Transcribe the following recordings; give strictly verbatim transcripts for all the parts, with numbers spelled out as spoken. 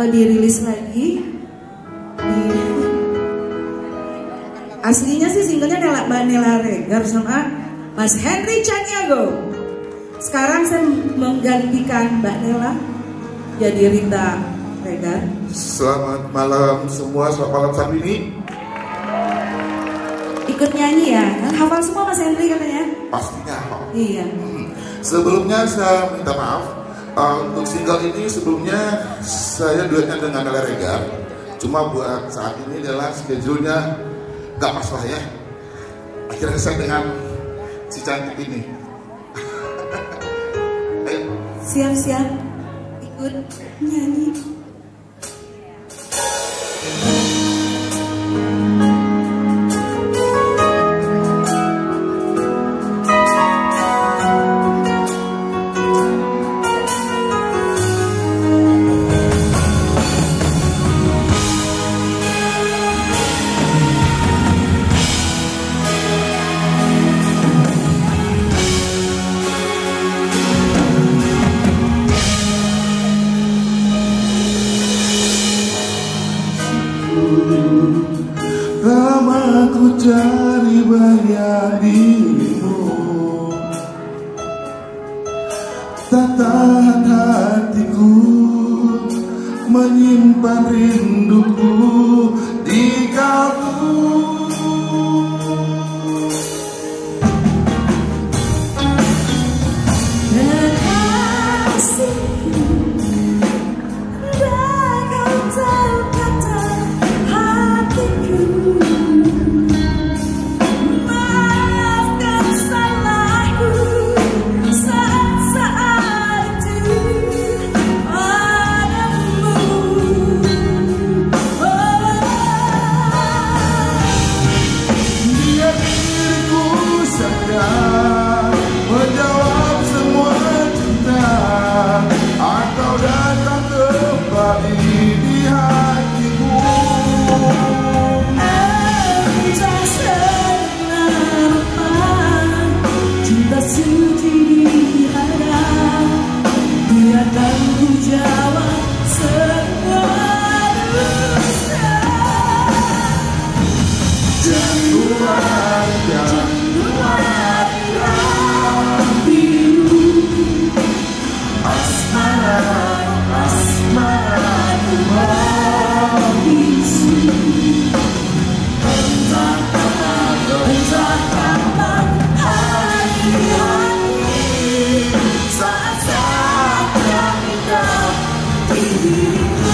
uh, dirilis lagi. Di... Aslinya sih singlenya Nela, Mbak Nela Regar sama Mas Henry Caniago. Sekarang saya menggantikan Mbak Nela jadi Rita Regar. Selamat malam semua, selamat malam Sabini. Ikut nyanyi ya, kan hafal semua Mas Henry katanya. Pastinya hafal. Iya. Hmm. Sebelumnya saya minta maaf uh, untuk single ini sebelumnya saya duetnya dengan Nela Regar. Cuma buat saat ini adalah schedule-nya gak pas lah ya. Akhirnya saya dengan si cantik ini. Siap-siap ikut nyanyi. Lama ku cari bayang dirimu, tak tahan hatiku menyimpan rinduku di kalbu. Menjawab semua cinta atau datang kembali di hatimu. Entah kenapa cinta suci di hadap, biarkan ku jawab semua dusta. Januari, Januari biru, asmara, asmara ku membisu. Entah kapan, entah kapan hari-hari, saat-saat yang indah di diriku.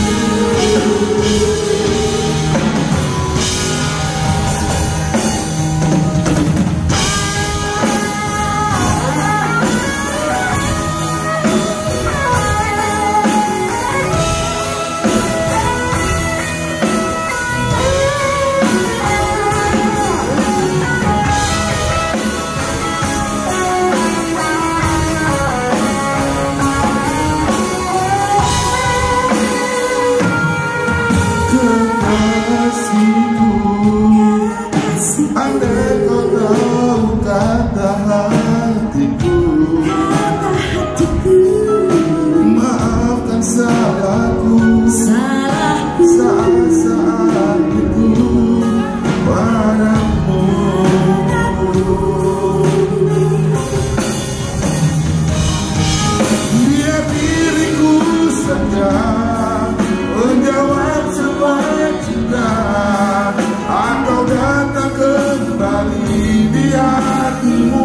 andai kau tahu kata hatiku, maafkan salahku, saat-saat itu padamu. Biar diriku saja menjawab semua cinta atau datang kembali di hatimu.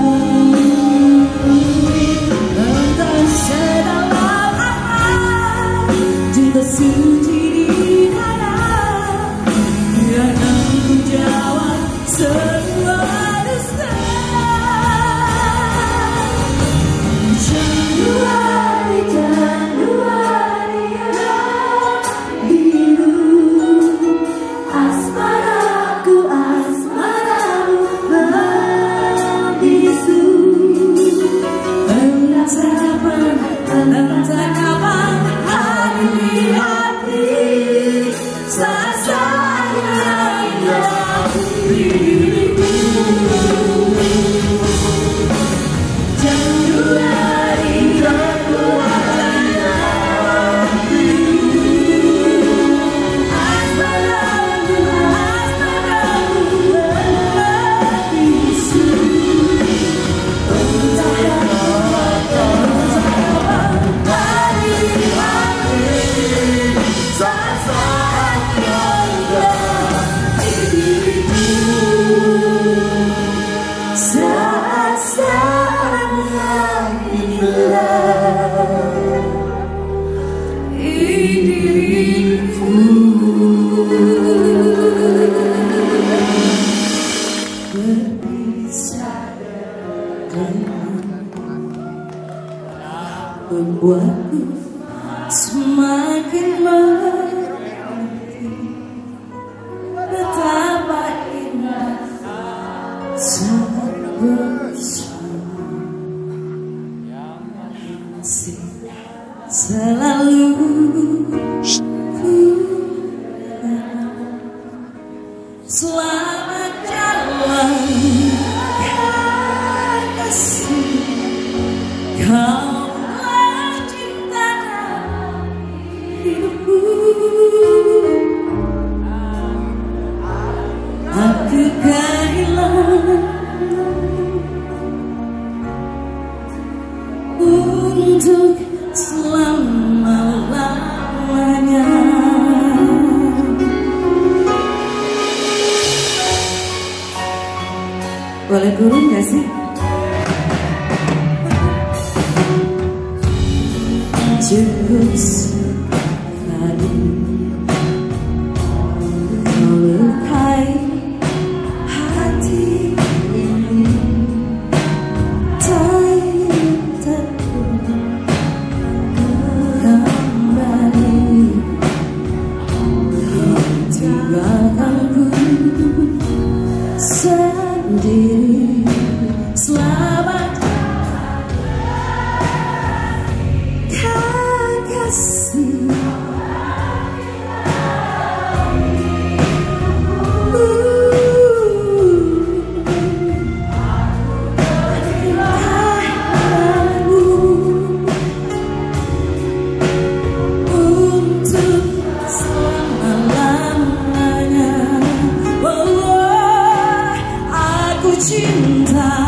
Entah sedalam apa cinta suci di dalam, biarkan ku jawab semua dusta. Januari, Januari biru, asmaraku, asmaramu membisu. berpisah membuatku semakin mengerti betapa indah saat bersama. Masih selalu ku selamat jalan kasih, kaulah cinta hidupku. Aku kehilangan untuk selama-lamanya. Boleh turun gak sih? Cukup sekali melukai hati ini, tak kembali tinggalkanku sendiri. Selamat kasih, untuk selama-lamanya. Oh, aku cinta